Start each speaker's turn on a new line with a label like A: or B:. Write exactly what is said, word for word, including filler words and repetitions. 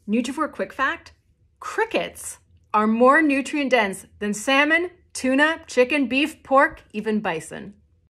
A: Nutrivore quick fact, crickets are more nutrient dense than salmon, tuna, chicken, beef, pork, even bison.